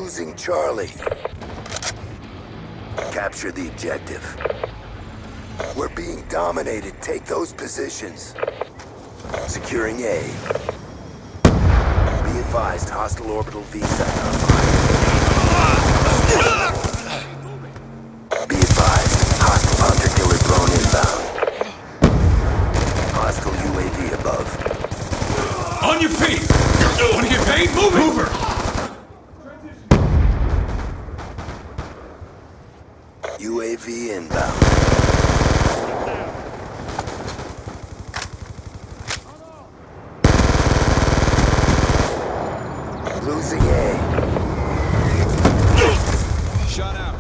Losing Charlie. Capture the objective. We're being dominated. Take those positions. Securing A. Be advised, hostile orbital VSAT online. Be advised, hostile hunter-killer drone inbound. Hostile UAV above. On your feet! Want to get paid? Move it! Mover! UAV inbound. Losing A. Shot out.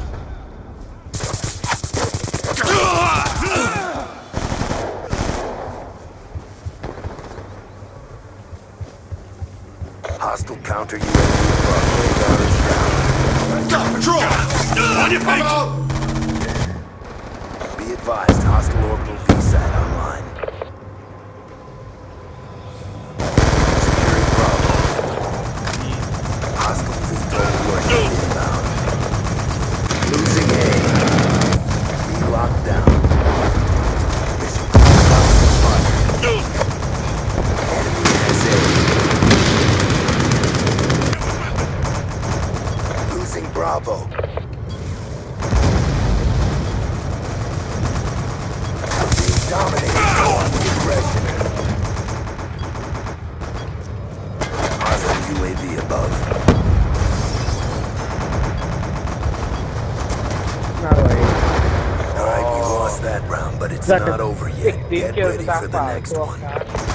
Hostile counter UAV above. Radar is down. Patrol! On your feet! Be advised, hostile orbital VSAT online. Securing Bravo. Hostile VTOL warship inbound. Losing A. Be locked down. Mission complete. Enemy has A. Losing Bravo. Dominating the aggression. Hostile UAV above. Alright, we lost that round, but it's not over yet. Get ready for the next one.